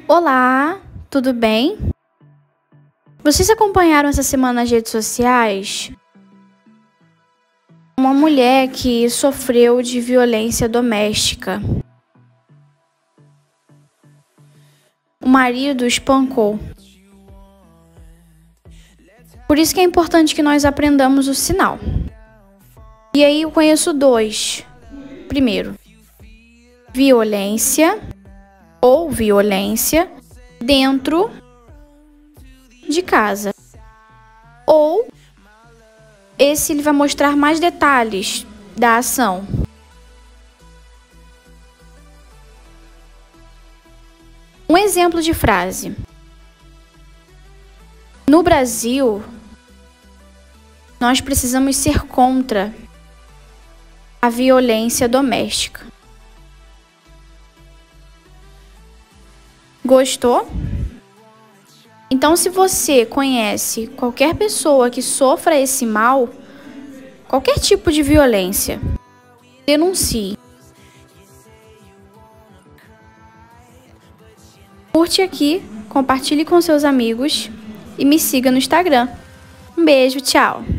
Olá, tudo bem? Vocês acompanharam essa semana nas redes sociais uma mulher que sofreu de violência doméstica. O marido espancou. Por isso que é importante que nós aprendamos o sinal. E aí eu conheço dois. Primeiro, violência ou violência dentro de casa. Ou esse ele vai mostrar mais detalhes da ação. Um exemplo de frase. No Brasil, nós precisamos ser contra a violência doméstica. Gostou? Então, se você conhece qualquer pessoa que sofra esse mal, qualquer tipo de violência, denuncie. Curte aqui, compartilhe com seus amigos e me siga no Instagram. Um beijo, tchau!